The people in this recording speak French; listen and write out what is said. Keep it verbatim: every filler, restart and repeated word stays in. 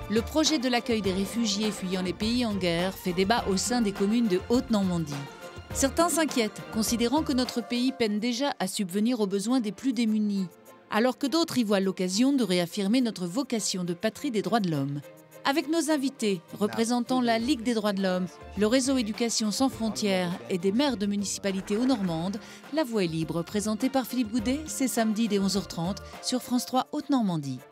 Le projet de l'accueil des réfugiés fuyant les pays en guerre fait débat au sein des communes de Haute-Normandie. Certains s'inquiètent, considérant que notre pays peine déjà à subvenir aux besoins des plus démunis, alors que d'autres y voient l'occasion de réaffirmer notre vocation de patrie des droits de l'homme. Avec nos invités, représentant la Ligue des droits de l'homme, le réseau Éducation sans frontières et des maires de municipalités haut-normandes, La Voix est libre, présentée par Philippe Goudet, c'est samedi dès onze heures trente sur France trois Haute-Normandie.